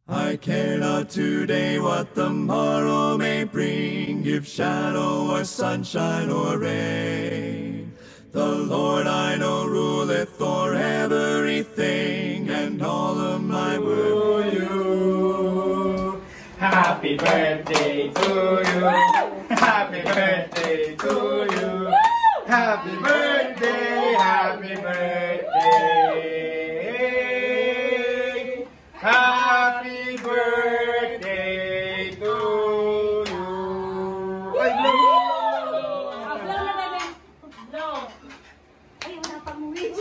I care not today what the morrow may bring, if shadow or sunshine or rain. The Lord I know ruleth o'er everything, and all of my world you. Happy birthday to you. Happy birthday to you. Happy birthday, happy birthday. Happy birthday to you. Ay, ay, wala pang wish.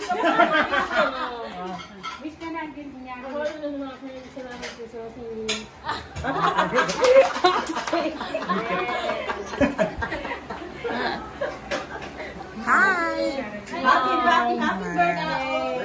Wish ka na, din niya. Salamat po sa ating... Hi! Happy birthday!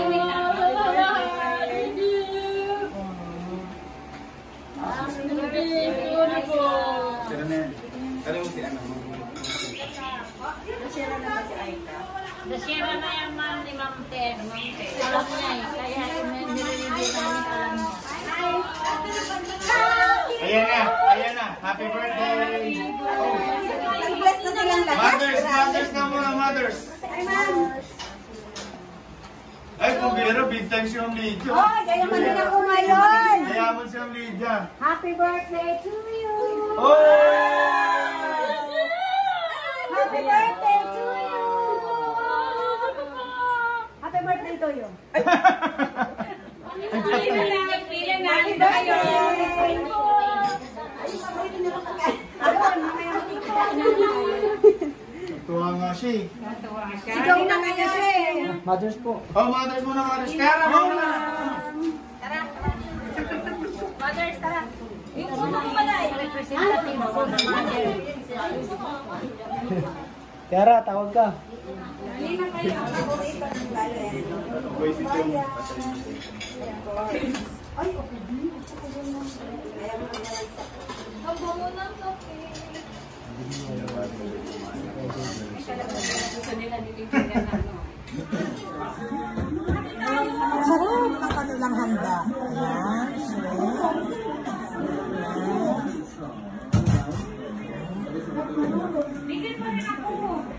Nasira na yan, ma'am, ni Ma'am Ter. Alam niya eh, kaya nire-review namin alam niya. Ayan na. Happy birthday. Bless na silang lahat. Mothers na muna, mothers. Ay, kung biro, big time si Ma'am Lydia. Oh, kaya man din ako ngayon. Mayaman si Ma'am Lydia. Happy birthday to you! Oh! Happy birthday to you! Happy birthday to you! Pili na kayo. Tuwa nga siya eh. Sigaw na kayo eh. Mothers po. Oh, mothers muna, mothers. Tara muna. Mothers, tara. Ito mo pala eh. Representative ko ng mother. Tara, tawag ka. Sarap ng kanilang handa. Ayan. Bigyan mo rin ako!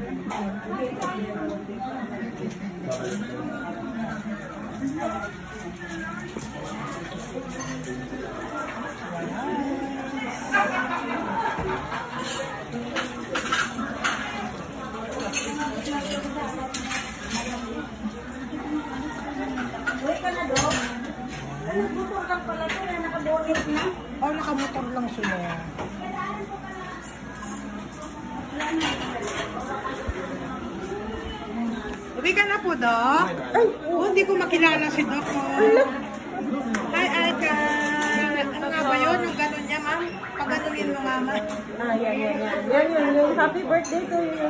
Uy ka na, Dok. Ay, nagbutor ka pala ito na nakabonet na. Oh, nakamotor lang sila. Uwi ka na po, Dok. Oh, hindi ko makilala si Dok. Hi, Alka. Ano nga ba yun? Yung gano'n niya, ma'am? Pag-ganunin mo, mama. Yan. Yung happy birthday to you.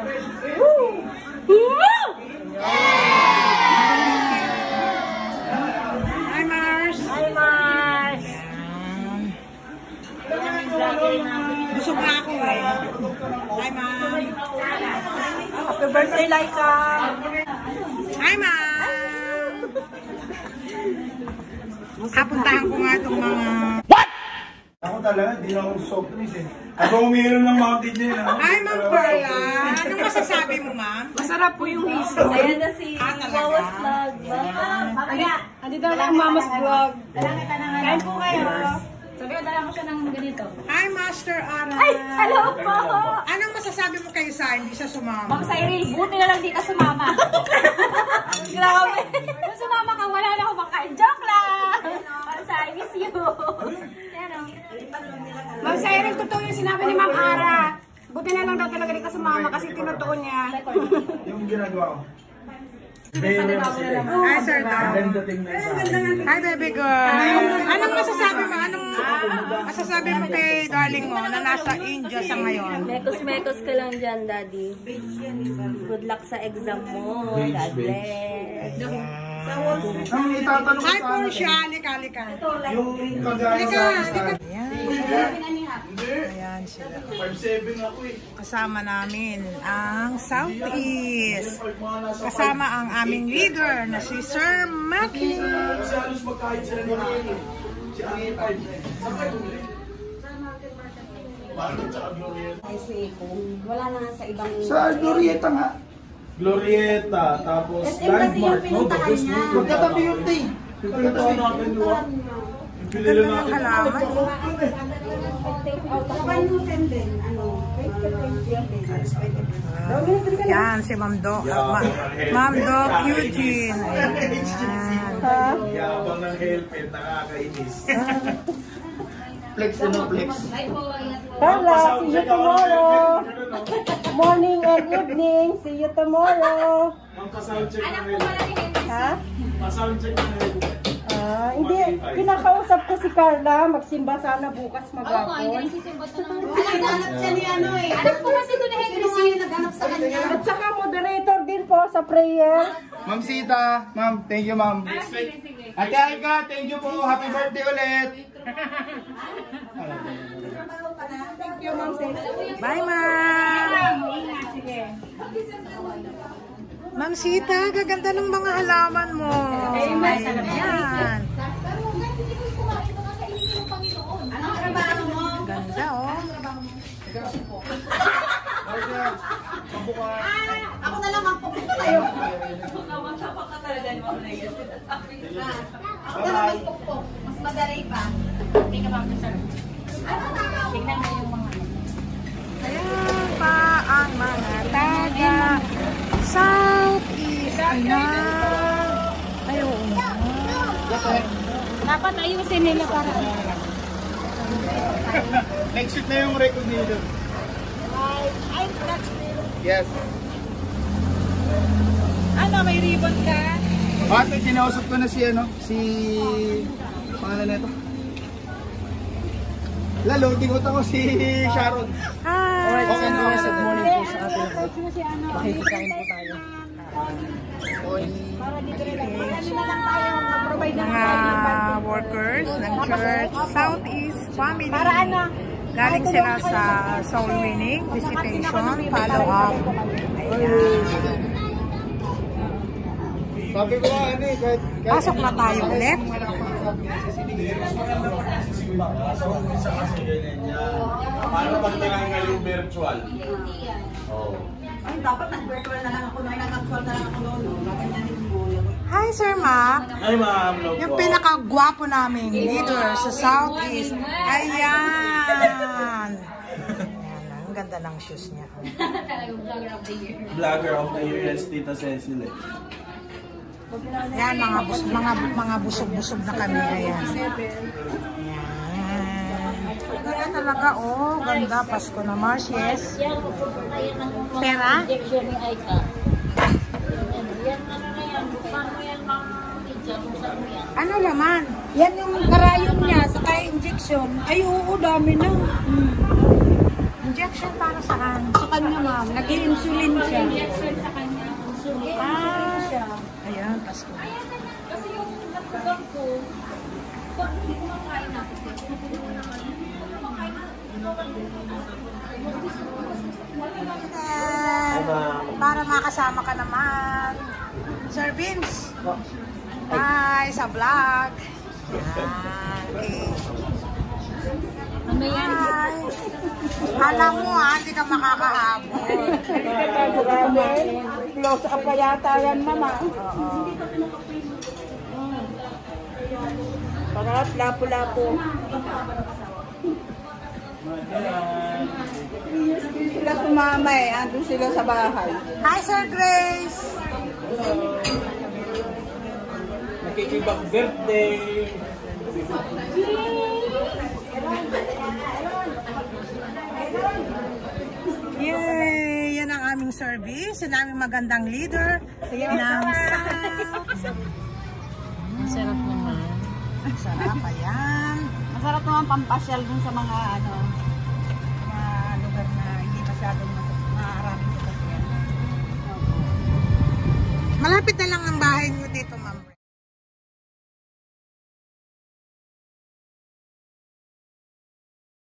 Hi, Mars. Hi, Mars! Busog na ako eh. Hi, ma'am. Happy birthday, Laika! Hi, ma'am. Puntahan ko nga itong mga... Ako talaga, di na ako soft drinks eh. Ako umiinom ng Mountain Dew. Hi, Ma'am Perla. Anong masasabi mo, ma'am? Masarap po yung hiso. Ayan na si Mamas Vlog. Andito na lang Mamas Vlog. Kain po kayo. Sabi ko, dala ko siya ng ganito. Hi, Master Ara. Ay, hello po! Anong masasabi mo kay Sa? Hindi siya sumama. Ma'am Cyril, buti na lang di ka sumama. Grabe. Kung sumama ka, wala na akong makain. Joke lang! Para sa I miss you. Ma'am Cyril, totoo yung sinabi ni Ma'am Ara. Buti na lang daw talaga di ka sumama kasi tinutuo niya. Yung ginagawa ko. Hi, Sir Dom. Hi, baby girl. Anong masasabi mo? Anong masasabi mo kay darling mo na nasa India sa ngayon? Mekos-mekos ka lang dyan, Daddy. Good luck sa exam mo. God bless. Ang itatanong Hi, sa Portia. Halika. yung kagaya sa Halika. Ayan sila. 5'7 ako eh. Kasama namin ang Southeast. Kasama ang aming leader na si Sir Maki. Kasi halos magkahit sila ni Maki. Kasi kung wala na sa ibang... Sa Glorieta nga. Glorieta, tapos SM kasi yung pinuntahan niya. Magkatabi yung tay. Pagkatabi natin doon. Ganda ng halaman. Yan, si Ma'am Doc. Ma'am Doc Eugene. Ayan. Yabang ng helmet, nakakainis. Flex ano, flex. Carla, see you tomorrow. Morning and evening. See you tomorrow. Pasoundcheck ng helmet. Ha? Pasoundcheck ng helmet. Hindi. Kinakausap ko si Carla. Magsimba sana bukas maghapon. Naghanap siya ni ano eh. Anak ko kasi doon na Henry siya naghanap sa kanya. At saka moderator din po sa prayer. Ma'am Sita, ma'am, thank you ma'am. Ate Aika, thank you po. Happy birthday ulit. Thank you, Ma'am. Bye, Ma'am. Ma'am Sita, gaganda ng mga halaman mo. Ayan. Ganda, oh. Ako na lang magpupunta tayo. Ako na lang magpupok. Mas madali pa. Hindi ka makakasarap. Tingnan mo yung mga Ayan pa ang mga taga Southeast. Ayan. Ay, oo. Dapat ayusin nila para. Next week na yung record nila. Yes. Ano, may ribbon ka? Ate, kinausap ko na si pangalan nito. Lalo, tingot ako si Sharon. Hi. Okay, good morning po sa atin. Makikikain po tayo. Para dito rin lang. Ano na lang tayo mag-provide ng Mga workers ng church Southeast Family. Para ano? Galing sila sa soul winning, visitation, follow up. Ayan. Sabi ko kahit Pasok na tayo ulit. Paano pag tinanggal yung virtual? Ay, dapat nag-virtual na lang ako. Nag-actual na lang ako noon. Maganyanin mo. Hi, Sir Ma. Ay, ma'am. Yung pinakagwapo naming leader sa Southeast. Ayan. Ang ganda ng shoes niya. Vlogger of the year, yes, Tita Cecil. Ayan, mga busog-busog na kami. Ayan. Ganda talaga, oh. Ganda. Pasko na Mars, yes. Pera? Injection ni Aika. Yan, ano na yan. Paano yan, Ma'am Pizza? Kung saan mo yan? Ano laman? Yan yung karayom niya, saka injection. Ay, oo, dami na. Injection para saan? Sa kanya, ma'am. Nag-insulin siya. Injection sa kanya. Insulin. Ayan, Pasko. Kasi yung natugang ko, pag hindi ko makain natin, Para makasama ka naman. Sir Vince. Hi, sa vlog. Yan, okay. Hi. Alam mo hindi ka makakahabol. Close up pa yata yan, mama. Para lapo-lapo. Sila sumama andun sila sa bahay. Hi, Sir Grace. Nakikibang birthday. Yay! Yan ang aming service. Yan ang aming magandang leader ng South. Sarap naman. Sarap, ayan. Masarap naman pampasyal dun sa mga Lugar na hindi masyadong maraming sasakyan. Malapit na lang ang bahay niyo dito, ma'am.